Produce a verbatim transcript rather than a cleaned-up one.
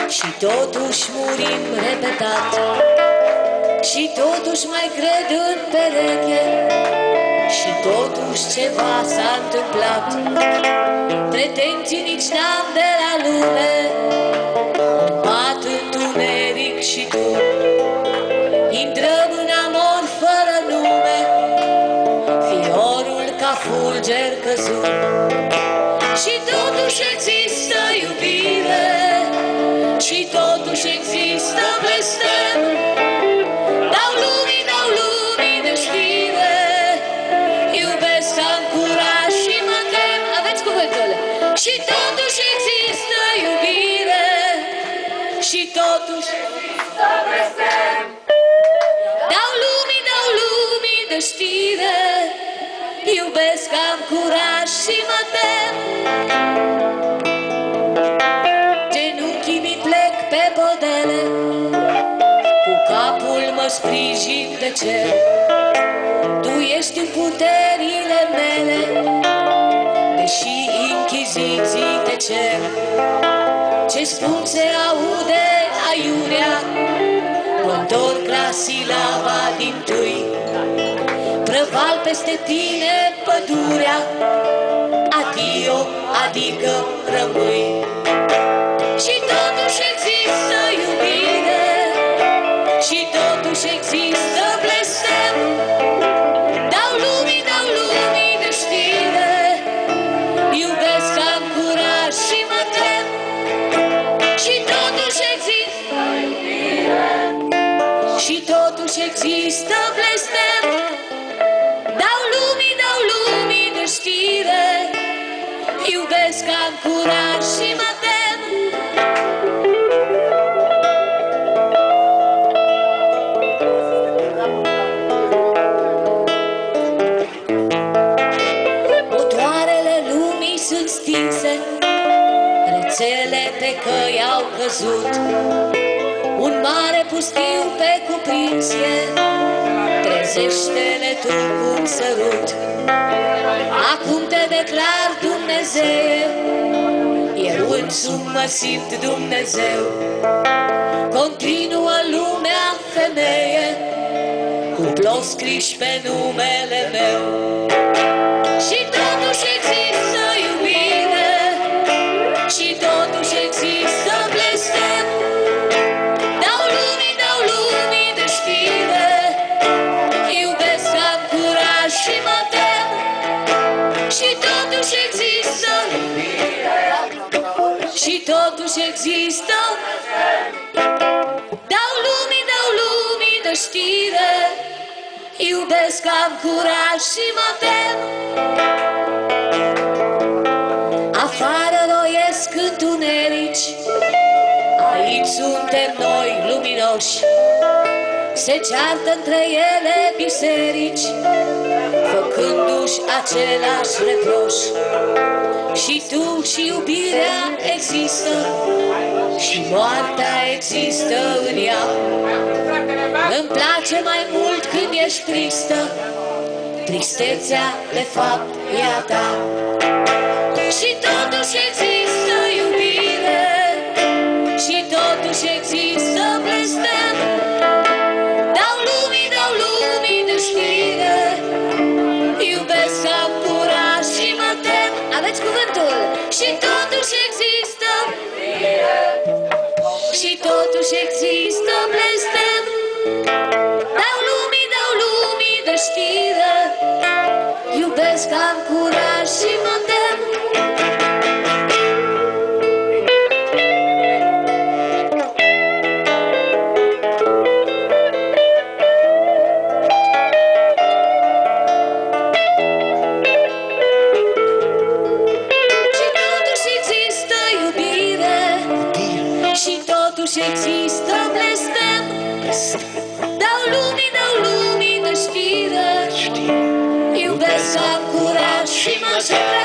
Și totuși murim repetat, și totuși mai cred în pereche, și totuși ceva s-a întâmplat. Pretenții nici n-am de la lume, bat întuneric și tu. Intrăm în amor fără nume, fiorul ca fulger căzut. Și totuși există iubire, și totuși există blestem. Dau lumii, dau lumii de știre, iubesc, am curaj și mă tem. Aveți cuvântul. Și totuși există iubire, și totuși există blestem. Dau lumii, dau lumii de știre, iubesc, am curaj și mă tem. Genunchii mi plec pe podele, cu capul mă sprijin de cer. Tu ești în puterile mele, deși închiziții te cer. Ce spun se aude aiurea, mă-ntorc la silaba dintâi. Prăval peste tine pădurea, adio, adică rămâi. Și totuși există iubire, și totuși există blestem. Dau lumii, dau lumii de știre, iubesc, am curaj și mă tem. Și totuși există iubire, și totuși există blestem. Dau lumii, dau lumii de știre, iubesc, am curaj și mă tem. Motoarele lumii sunt stinse, rețele pe căi au căzut. Un mare pustiu pe cuprinsie, trezește-ne tu cu un sărut. Acum te declar Dumnezeu, eu însumi mă simt Dumnezeu. Continuă lumea femeie, cu plos scriși pe numele meu. Și totuși există iubire, și totuși există blestem. Dau lumii, dau lumii de știre, iubesc, am curaj și mă tem. Și totuși există iubire, și totuși există. Dau lumii, dau lumii de știre, iubesc, am curaj și mă tem. Afară roiesc întunerici, aici suntem noi luminoși. Se ceartă între ele biserici, făcându-și același reproș. Și tu și iubirea există, și moartea există în ea. Îmi place mai mult când ești tristă, tristețea de fapt e a ta. Și totuși există iubire, și totuși există blestem. Dau lumii, dau lumii de știre, iubesc, am curaj și mă tem. Aveți cuvântul. Și totuși există iubire, și totuși există blestem. Dau lumii, dau lumii de știre, iubesc, am curaj și mă tem. Și există blestem. Dau lumii, dau lumii de știre, iubesc, am curaj și mă tem.